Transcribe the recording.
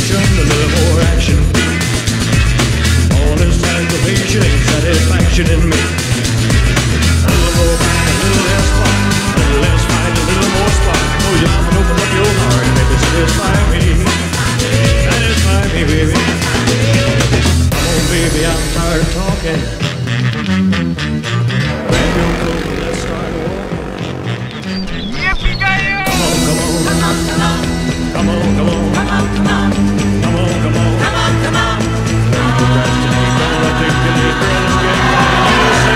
conversation, a little more action. All this aggravation ain't satisfaction in me. A little more fight, a little less fun. A little less fight, a little more spark. Oh, you mama, open up your heart and maybe satisfy me. Satisfy me, baby. Come on, baby, I'm tired of talking. Grab your coat and let's start walking. Come on, come on. Come on, come on. Come on, come on. Come on, come on. Come on, come on. Come on, come on. Don't procrastinate, don't articulate, girl, and get mine. You say